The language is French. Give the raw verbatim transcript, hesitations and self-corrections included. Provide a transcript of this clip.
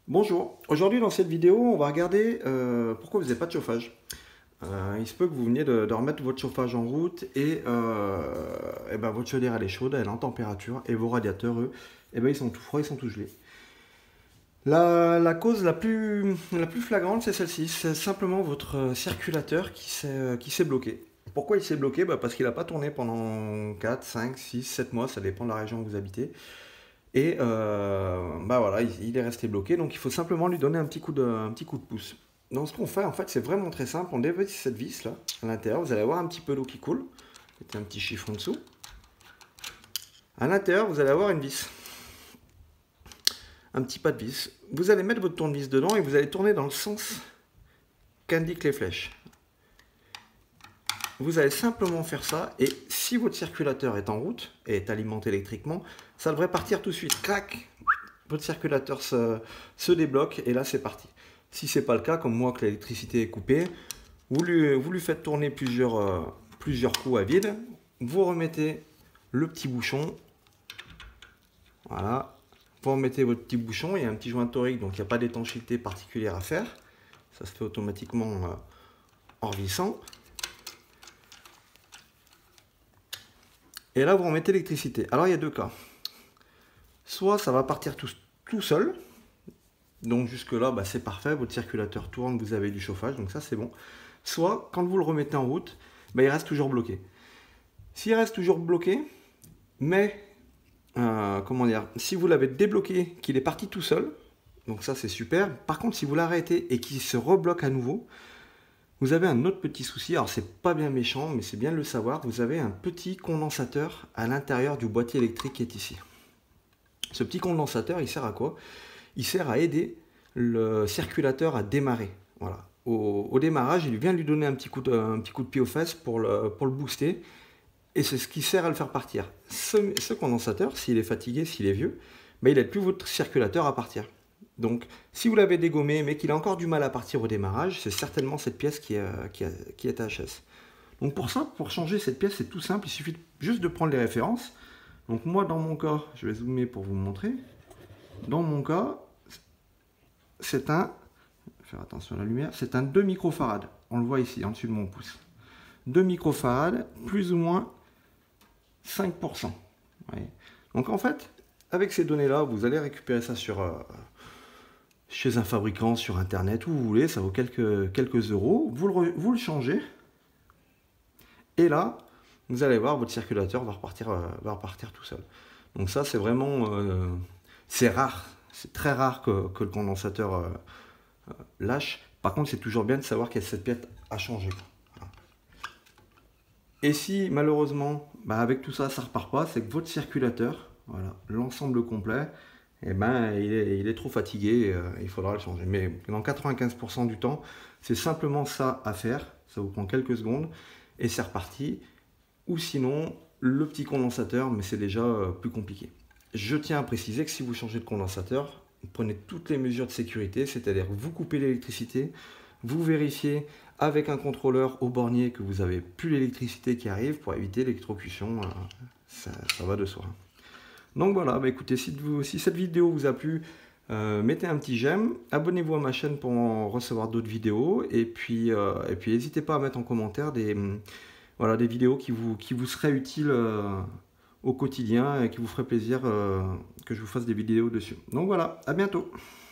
Bonjour, aujourd'hui dans cette vidéo on va regarder euh, pourquoi vous n'avez pas de chauffage. Euh, il se peut que vous veniez de, de remettre votre chauffage en route et, euh, et ben votre chaudière elle est chaude, elle est en température et vos radiateurs eux, et ben ils sont tout froids, ils sont tout gelés. La, la cause la plus, la plus flagrante c'est celle-ci, c'est simplement votre circulateur qui s'est qui s'est bloqué. Pourquoi il s'est bloqué? Bah parce qu'il n'a pas tourné pendant quatre, cinq, six, sept mois, ça dépend de la région où vous habitez. Et euh, bah voilà, il, il est resté bloqué, donc il faut simplement lui donner un petit coup de, un petit coup de pouce. Donc ce qu'on fait, en fait, c'est vraiment très simple. On dévisse cette vis là, à l'intérieur, vous allez avoir un petit peu d'eau qui coule. Mettez un petit chiffon dessous. À l'intérieur, vous allez avoir une vis. Un petit pas de vis. Vous allez mettre votre tournevis dedans et vous allez tourner dans le sens qu'indiquent les flèches. Vous allez simplement faire ça et si votre circulateur est en route et est alimenté électriquement, ça devrait partir tout de suite. Clac! Votre circulateur se, se débloque et là c'est parti. Si c'est pas le cas, comme moi que l'électricité est coupée, vous lui, vous lui faites tourner plusieurs, euh, plusieurs coups à vide, vous remettez le petit bouchon, voilà, vous remettez votre petit bouchon, il y a un petit joint torique donc il n'y a pas d'étanchéité particulière à faire, ça se fait automatiquement euh, en vissant. Et là vous remettez l'électricité. Alors il y a deux cas. Soit ça va partir tout, tout seul, donc jusque là bah, c'est parfait, votre circulateur tourne, vous avez du chauffage, donc ça c'est bon. Soit quand vous le remettez en route, bah, il reste toujours bloqué. S'il reste toujours bloqué, mais euh, comment dire, si vous l'avez débloqué, qu'il est parti tout seul, donc ça c'est super. Par contre si vous l'arrêtez et qu'il se rebloque à nouveau, vous avez un autre petit souci, alors c'est pas bien méchant, mais c'est bien de le savoir, vous avez un petit condensateur à l'intérieur du boîtier électrique qui est ici. Ce petit condensateur, il sert à quoi? Il sert à aider le circulateur à démarrer. Voilà. Au, au démarrage, il vient lui donner un petit coup de, un petit coup de pied aux fesses pour le, pour le booster. Et c'est ce qui sert à le faire partir. Ce, ce condensateur, s'il est fatigué, s'il est vieux, ben, il n'aide plus votre circulateur à partir. Donc, si vous l'avez dégommé, mais qu'il a encore du mal à partir au démarrage, c'est certainement cette pièce qui est, qui, est, qui est H S. Donc pour ça, pour changer cette pièce, c'est tout simple. Il suffit juste de prendre les références. Donc moi, dans mon cas, je vais zoomer pour vous montrer. Dans mon cas, c'est un, faire attention à la lumière, c'est un deux microfarad. On le voit ici, en dessus de mon pouce. deux microfarad, plus ou moins cinq pour cent. Ouais. Donc en fait, avec ces données-là, vous allez récupérer ça sur, euh, chez un fabricant, sur Internet, où vous voulez, ça vaut quelques, quelques euros. Vous le, vous le changez, et là, vous allez voir, votre circulateur va repartir, euh, va repartir tout seul. Donc ça, c'est vraiment... Euh, c'est rare, c'est très rare que, que le condensateur euh, euh, lâche. Par contre, c'est toujours bien de savoir que cette pièce a changé. Voilà. Et si, malheureusement, bah, avec tout ça, ça ne repart pas, c'est que votre circulateur, voilà, l'ensemble complet, eh ben, il, est, il est trop fatigué, euh, il faudra le changer. Mais dans quatre-vingt-quinze pour cent du temps, c'est simplement ça à faire. Ça vous prend quelques secondes et c'est reparti. Ou sinon, le petit condensateur, mais c'est déjà euh, plus compliqué. Je tiens à préciser que si vous changez de condensateur, prenez toutes les mesures de sécurité, c'est-à-dire vous coupez l'électricité, vous vérifiez avec un contrôleur au bornier que vous n'avez plus l'électricité qui arrive pour éviter l'électrocution, euh, ça, ça va de soi. Donc voilà, bah écoutez, si, vous, si cette vidéo vous a plu, euh, mettez un petit j'aime, abonnez-vous à ma chaîne pour en recevoir d'autres vidéos, et puis euh, et puis n'hésitez pas à mettre en commentaire des, voilà, des vidéos qui vous, qui vous seraient utiles euh, au quotidien et qui vous feraient plaisir euh, que je vous fasse des vidéos dessus. Donc voilà, à bientôt.